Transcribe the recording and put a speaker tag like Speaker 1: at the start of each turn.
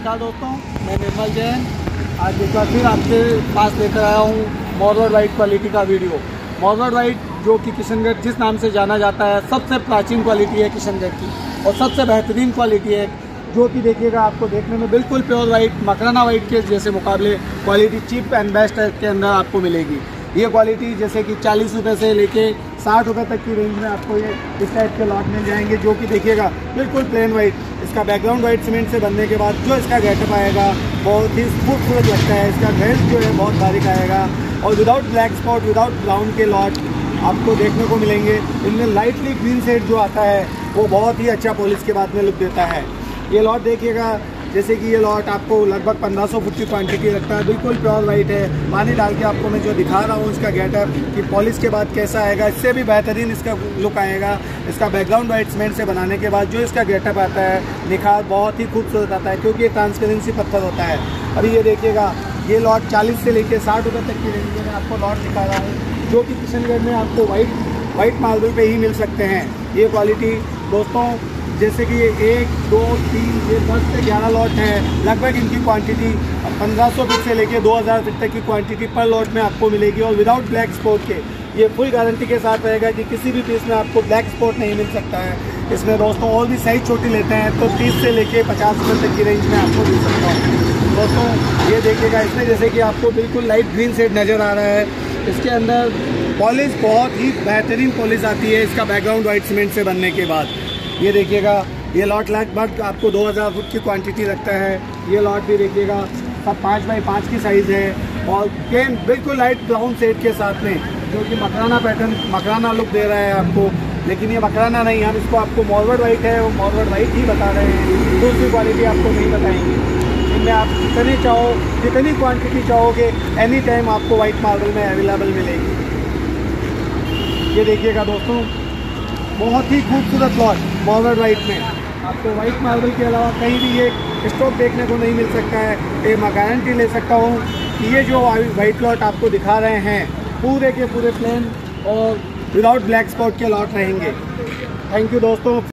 Speaker 1: नमस्कार दोस्तों, मैं निर्मल जैन आज एक बार फिर आपके पास लेकर आया हूँ मार्बल वाइट क्वालिटी का वीडियो। मार्बल वाइट जो कि किशनगढ़ जिस नाम से जाना जाता है, सबसे प्राचीन क्वालिटी है किशनगढ़ की और सबसे बेहतरीन क्वालिटी है, जो कि देखिएगा आपको देखने में बिल्कुल प्योर वाइट मकराना वाइट के जैसे मुकाबले क्वालिटी चीप एंड बेस्ट के अंदर आपको मिलेगी। ये क्वालिटी जैसे कि 40 रुपये से लेके 60 रुपये तक की रेंज में आपको ये इस टाइप के लॉट मिल जाएंगे, जो कि देखिएगा बिल्कुल प्लेन वाइट। इसका बैकग्राउंड वाइट सीमेंट से बनने के बाद जो इसका गेटअप आएगा बहुत ही खूबसूरत लगता है। इसका ग्रेस जो है बहुत बारीक आएगा और without black spot without brown के लॉट आपको देखने को मिलेंगे। इनमें लाइटली ग्रीन शेड जो आता है वो बहुत ही अच्छा पॉलिश के बाद में लुक देता है। ये लॉट देखिएगा जैसे कि ये लॉट आपको लगभग 1500 फुट की क्वांटिटी रखता है, बिल्कुल प्योर वाइट है। पानी डाल के आपको मैं जो दिखा रहा हूँ इसका गेटअप कि पॉलिश के बाद कैसा आएगा, इससे भी बेहतरीन इसका लुक आएगा। इसका बैकग्राउंड वाइट सीमेंट से बनाने के बाद जो इसका गेटअप आता है निखार बहुत ही खूबसूरत आता है, क्योंकि ये ट्रांसपेरेंसी पत्थर होता है। अभी ये देखिएगा ये लॉट 40 से लेकर 60 रुपये तक की रेंज में मैं आपको लॉट दिखा रहा हूँ, जो कि किशनगढ़ में आपको वाइट मार्बल पे ही मिल सकते हैं। ये क्वालिटी दोस्तों जैसे कि ये 1, 2, 3 ये 10 से 11 लॉट है। लगभग इनकी क्वांटिटी 1500 फीट से लेके 2000 फीट तक की क्वांटिटी पर लॉट में आपको मिलेगी और विदाउट ब्लैक स्पॉट के। ये फुल गारंटी के साथ रहेगा कि किसी भी पीस में आपको ब्लैक स्पॉट नहीं मिल सकता है। इसमें दोस्तों और भी साइज छोटी लेते हैं तो 30 से लेके 50 रुपये तक की रेंज में आपको मिल सकता है। दोस्तों ये देखिएगा इसमें जैसे कि आपको बिल्कुल लाइट ग्रीन शेड नज़र आ रहा है। इसके अंदर पॉलिश बहुत ही बेहतरीन पॉलिश आती है इसका बैकग्राउंड वाइट सीमेंट से बनने के बाद। ये देखिएगा ये लॉट लगभग आपको 2000 फुट की क्वांटिटी रखता है। ये लॉट भी देखिएगा सब 5x5 की साइज़ है और प्लेन बिल्कुल लाइट ब्राउन शेड के साथ में, जो कि मकराना पैटर्न मकराना लुक दे रहा है आपको। लेकिन ये मकराना नहीं, हम इसको आपको मार्बल वाइट है वो मार्बल वाइट ही बता रहे हैं, दूसरी क्वालिटी आपको नहीं बताएंगे। इनमें आप जितनी चाहो जितनी क्वान्टिटी चाहोगे एनी टाइम आपको वाइट मार्बल में अवेलेबल मिलेगी। ये देखिएगा दोस्तों बहुत ही खूबसूरत लॉट मार्बल वाइट में आपको वाइट मार्बल के अलावा कहीं भी ये स्टॉक देखने को नहीं मिल सकता है। ये मैं गारंटी ले सकता हूँ कि ये जो वाइट लॉट आपको दिखा रहे हैं पूरे के पूरे प्लेन और विदाउट ब्लैक स्पॉट के लॉट रहेंगे। थैंक यू दोस्तों।